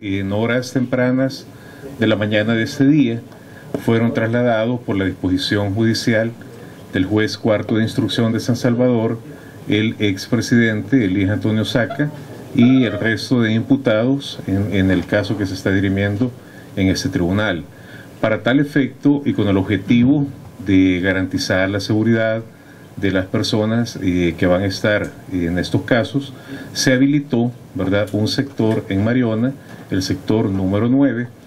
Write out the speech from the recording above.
En horas tempranas de la mañana de este día fueron trasladados por la disposición judicial del juez cuarto de instrucción de San Salvador el expresidente Elías Antonio Saca y el resto de imputados en el caso que se está dirimiendo en este tribunal. Para tal efecto y con el objetivo de garantizar la seguridad de las personas que van a estar en estos casos, se habilitó, ¿verdad?, un sector en Mariona, el sector número 9,